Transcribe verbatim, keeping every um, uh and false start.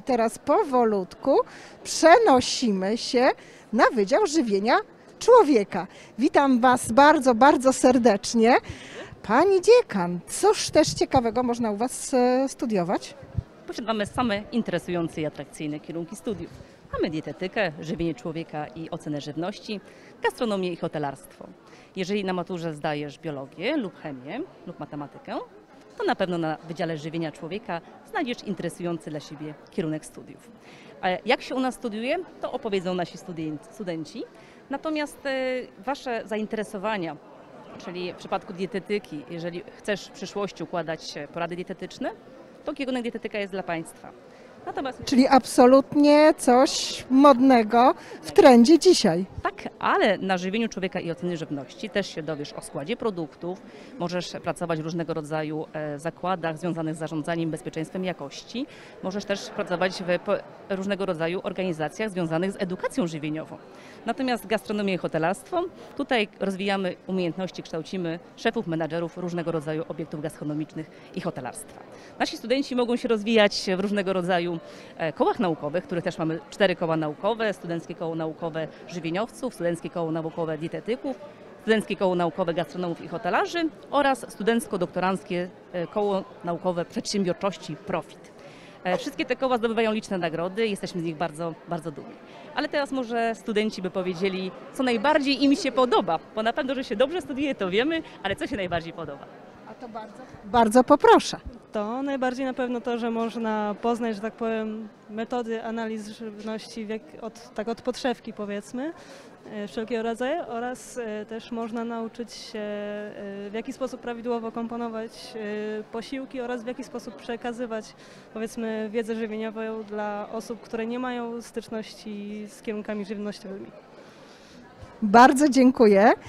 teraz powolutku przenosimy się na Wydział Żywienia Człowieka. Witam Was bardzo, bardzo serdecznie. Pani dziekan, cóż też ciekawego można u Was e, studiować? Posiadamy same interesujące i atrakcyjne kierunki studiów. Mamy dietetykę, żywienie człowieka i ocenę żywności, gastronomię i hotelarstwo. Jeżeli na maturze zdajesz biologię lub chemię lub matematykę, to na pewno na Wydziale Żywienia Człowieka znajdziesz interesujący dla siebie kierunek studiów. A jak się u nas studiuje, to opowiedzą nasi studenci. Natomiast e, Wasze zainteresowania, czyli w przypadku dietetyki, jeżeli chcesz w przyszłości układać porady dietetyczne, to kierunek dietetyka jest dla Państwa. Natomiast Czyli absolutnie coś modnego w trendzie dzisiaj. tak, ale na żywieniu człowieka i oceny żywności też się dowiesz o składzie produktów, możesz pracować w różnego rodzaju e, zakładach związanych z zarządzaniem bezpieczeństwem jakości, możesz też pracować w po, różnego rodzaju organizacjach związanych z edukacją żywieniową. Natomiast gastronomię i hotelarstwo, tutaj rozwijamy umiejętności, kształcimy szefów, menadżerów różnego rodzaju obiektów gastronomicznych i hotelarstwa. Nasi studenci mogą się rozwijać w różnego rodzaju kołach naukowych, których też mamy cztery koła naukowe, studenckie koło naukowe żywieniowców, studenckie koło naukowe dietetyków, studenckie koło naukowe gastronomów i hotelarzy oraz studencko-doktoranckie koło naukowe przedsiębiorczości Profit. Wszystkie te koła zdobywają liczne nagrody i jesteśmy z nich bardzo, bardzo dumni. Ale teraz może studenci by powiedzieli, co najbardziej im się podoba, bo na pewno, że się dobrze studiuje, to wiemy, ale co się najbardziej podoba? A to bardzo, bardzo poproszę. To najbardziej na pewno to, że można poznać, że tak powiem, metody analiz żywności jak, od, tak od podszewki powiedzmy, e, wszelkiego rodzaju oraz e, też można nauczyć się e, w jaki sposób prawidłowo komponować e, posiłki oraz w jaki sposób przekazywać powiedzmy wiedzę żywieniową dla osób, które nie mają styczności z kierunkami żywnościowymi. Bardzo dziękuję.